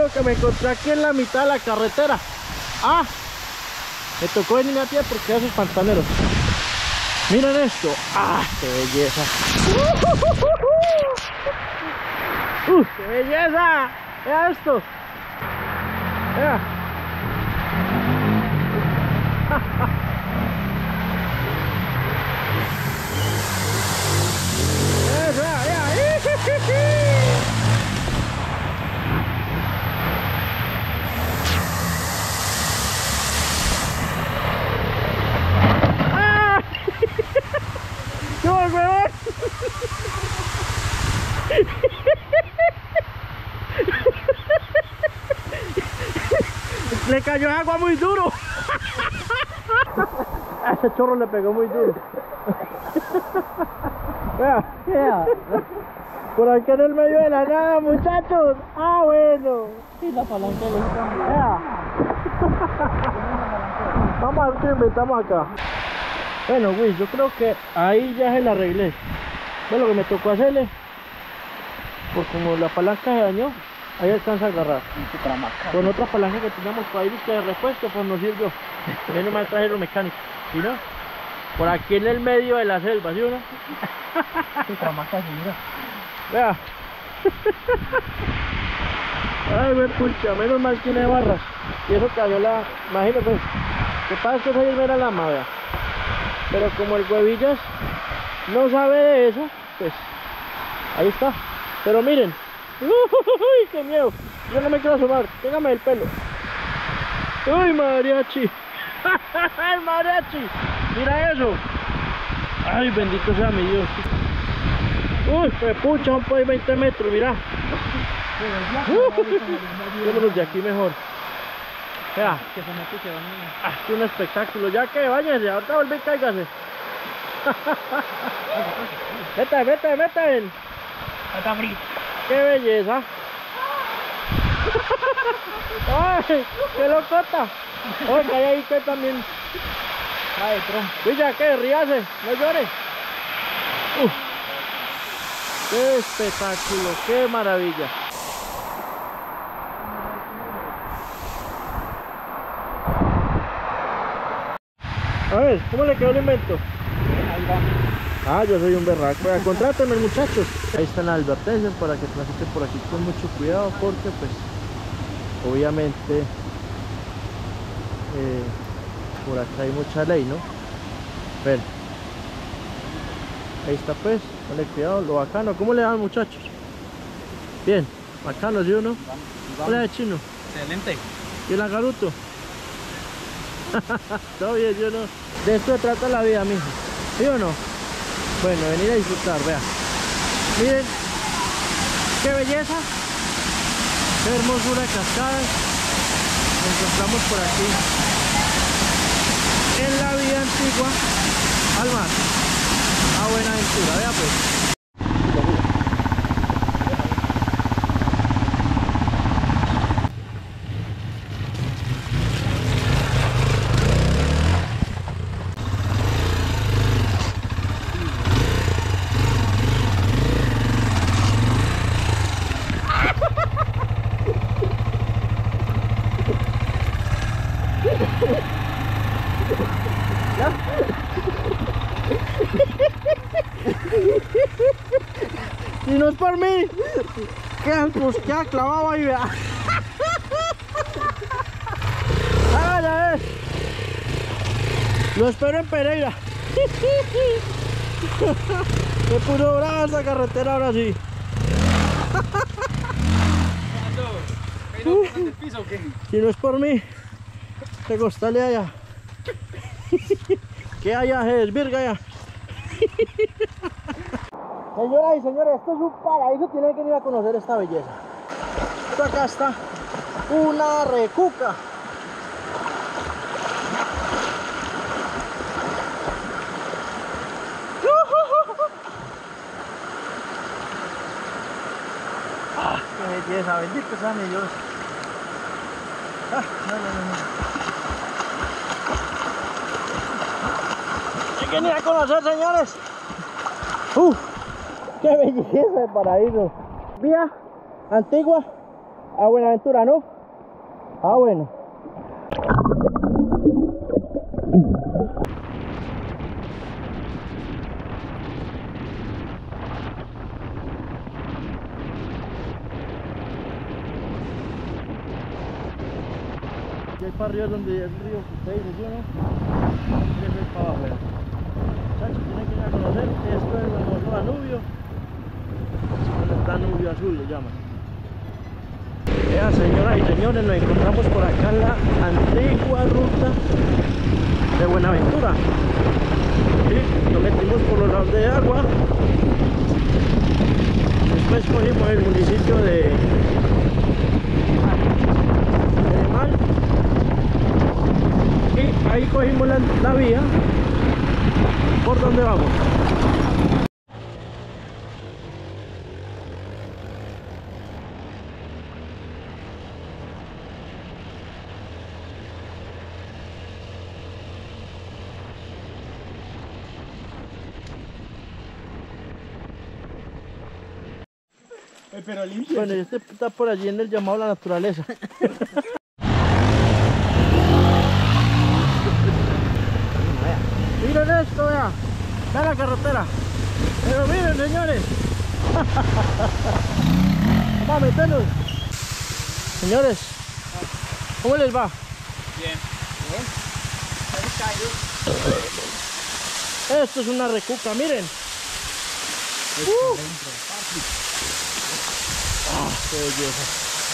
lo que me encontré aquí en la mitad de la carretera. Ah, me tocó venir a pie porque esos pantaneros. Miren esto. Ah, qué belleza. ¡Qué belleza! Vea esto. Vea. Le cayó agua muy duro. A ese chorro le pegó muy duro. Vea, vea. Por aquí en el medio de la nada, muchachos. Ah, bueno. Sí, la palanca lo cambia. Vea. Vamos a ver qué inventamos acá. Bueno, Luis, yo creo que ahí ya se la arreglé. Ve lo que me tocó hacerle. Pues como la palanca se dañó, ahí alcanza a agarrar. Con otra palanca que teníamos por ahí que de repuesto, pues nos sirvió. Menos mal trajeron mecánico. ¿Sí, no? Por aquí en el medio de la selva, ¿sí o no? Tramaca, mira. Vea. Ay, me pucha, menos mal tiene barras. Y eso cayó la... Imagínate, pues. Que pasa es que esa era la lama, vea. Pero como el huevillas no sabe de eso, pues ahí está. Pero miren, uy, qué miedo. Yo no me quiero asomar, pégame el pelo. Uy, mariachi. El mariachi, mira eso. Ay, bendito sea mi Dios. Uy, me pucha, un poco de 20 metros, mira. Vámonos de aquí mejor. Vea, que se mete y se va. es un espectáculo. Ya que váyase, ahorita vuelve y cáigase. Vete, vete, vete. Está frío. ¡Qué belleza! ¡Ay! ¡Qué locota! ¡Oye, que hay ahí que también! Va de tronco. Villa, ¿qué? Ríase, no llore. ¡Qué espectáculo! ¡Qué maravilla! A ver, ¿cómo le quedó el invento? Ahí va. Ah, yo soy un berraco. Vea, contrátenme, muchachos. Ahí están las advertencias para que transiten por aquí con mucho cuidado, porque pues obviamente por acá hay mucha ley, ¿no? Ven. Ahí está pues, dale cuidado, lo bacano. ¿Cómo le dan, muchachos? Bien, bacano, ¿sí o no? Hola de chino. Excelente. ¿Y el agaruto? Todo bien, ¿sí o no? De esto se trata la vida, mijo. ¿Sí o no? Bueno, venir a disfrutar, vea. Miren, qué belleza, qué hermosura de cascadas. Nos encontramos por aquí en la vía antigua al mar. A Buenaventura, vea pues. Si no es por mí, pues queda clavado ahí, vea. Hágale, a ver. Lo espero en Pereira. Me puso brava esta carretera ahora sí. Si no es por mí, te costale allá. Que allá se desvirga ya. Señoras y señores, esto es un paraíso, tienen que ir a conocer esta belleza. Esto acá está una recuca. ¡Ah, qué belleza! Bendito sea mi Dios. Ah, no. Hay que ir a conocer, señores. ¡Qué belleza de paraíso! Vía antigua A Buenaventura, ¿no? Ah, bueno. Aquí hay para arriba donde el río que usted dice, ¿sí o no? Ese es para abajo. Muchachos, tienen que ir a conocer. Esto es el hermoso Danubio. El Danubio Azul le llaman. Vean, señoras y señores, nos encontramos por acá en la antigua ruta de Buenaventura. ¿Sí? Nos metimos por los lados de agua. Después cogimos el municipio de Mal. Y ahí cogimos la vía por donde vamos. Pero limpio. Bueno, este está por allí en el llamado a la naturaleza. Miren esto, vea. Vean la carretera. Pero miren, señores. Vamos a meternos. Señores, ¿cómo les va? Bien. Esto es una recuca, miren. Qué belleza.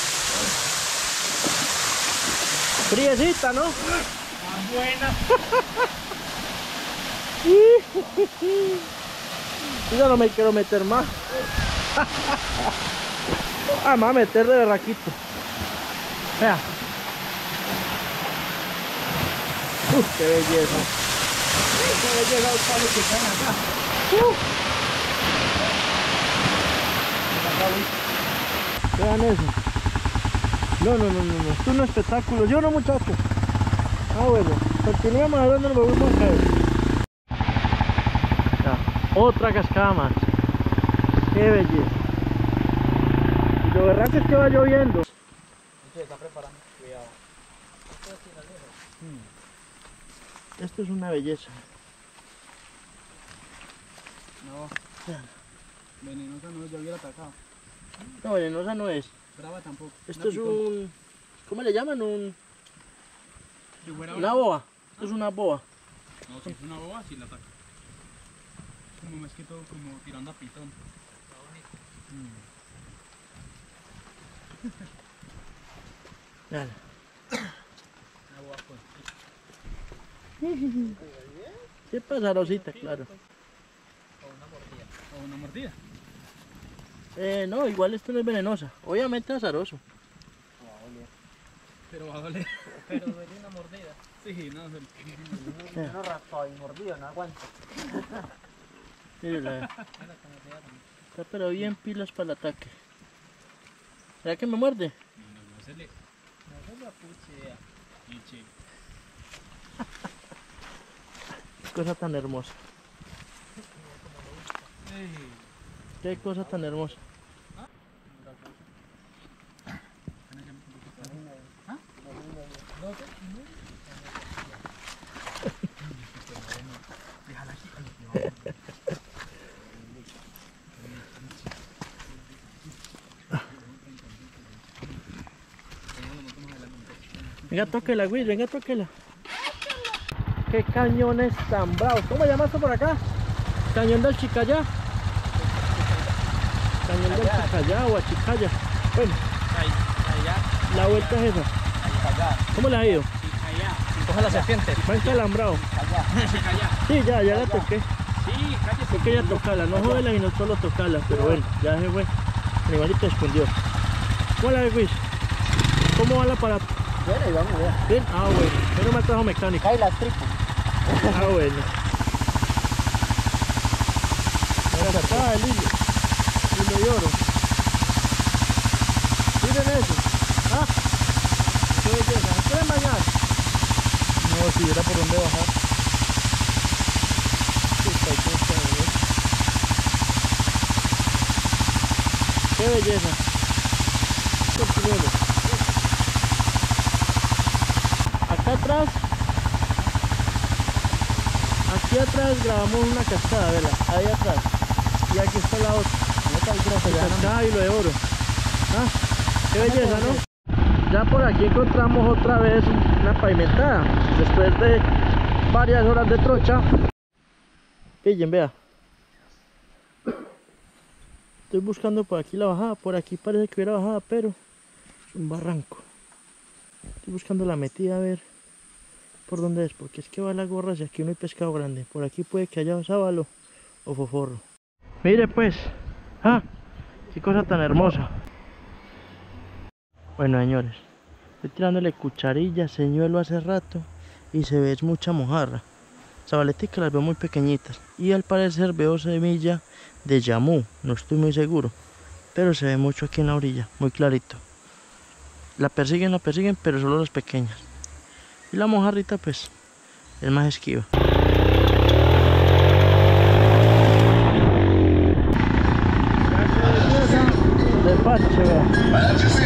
Friecita, ¿no? Buena. Yo no me quiero meter más. Ah, me voy a meter de berraquito. Vea. Qué belleza. Qué belleza los palos que caen acá. Vean eso. No. Esto es un espectáculo. ¿Yo no, muchachos? Ah, bueno. Continuemos hablando, nos volvemos a caer. Ya, otra cascada más. Qué belleza. Y lo verdad es que va lloviendo. Se está preparando. Cuidado. Esto es una belleza. No. Venenosa no, ya hubiera atacado. No, venenosa no es. Brava tampoco. Esto es un... ¿Cómo le llaman? Si fuera Una boa. Esto es una boa. No, si es una boba, sí la ataca. Como más que todo, como tirando a pitón. Vean. Una boba pues. Qué pasarosita, claro. O una mordida. No, igual esto no es venenosa. Obviamente es azaroso. Pero va a doler. Pero duele una mordida. Sí, no, duele. No raspado y mordido, no aguanta. Mírala. Está pero bien pilas para el ataque. ¿Será que me muerde? No se le... No se le apuche. Chiche. Qué cosa tan hermosa. Qué cosa tan hermosa. Venga, tóquela, güey, venga, tóquela. Qué cañones tan bravos. ¿Cómo llamas esto por acá? Cañón del Chicayá. Cañón del Chicayá o Achicaya. Bueno, la vuelta es esa. ¿Cómo le ha ido? Coge la serpiente. Va encalambrado. Sí, ya la toqué. Sí, cállese. Es que ya tocarla, no joderla y no solo tocarla, pero bueno, ya se fue. El animalito escondió. ¿Cómo la ves, Luis? ¿Cómo va el aparato? Bueno, y vamos a ver. Bien, ah bueno, pero me trajo mecánico. Cae las tripas. Ah bueno. Ahora acá el hilo de oro. Miren eso. Ah, qué belleza. ¿No quieren bañar? No, si hubiera por dónde bajar. Qué belleza. Continuemos. aquí atrás grabamos una cascada, vela, ahí atrás. Y aquí está la otra. La cascada y lo de oro. Ah, qué belleza, ¿no? Ya por aquí encontramos otra vez una pavimentada. Después de varias horas de trocha. Pillen, vea. Estoy buscando por aquí la bajada. Por aquí parece que hubiera bajada, pero es un barranco. Estoy buscando la metida a ver por dónde es, porque es que va la gorra si aquí no hay pescado grande. Por aquí puede que haya sábalo o foforro. Mire pues, qué cosa tan hermosa. Bueno, señores, estoy tirándole cucharilla, señuelo hace rato y se ve mucha mojarra. Zabaleticas las veo muy pequeñitas y al parecer veo semilla de yamú, no estoy muy seguro, pero se ve mucho aquí en la orilla, muy clarito. La persiguen, pero solo las pequeñas. Y la mojarrita pues es más esquiva. Despacio, vea.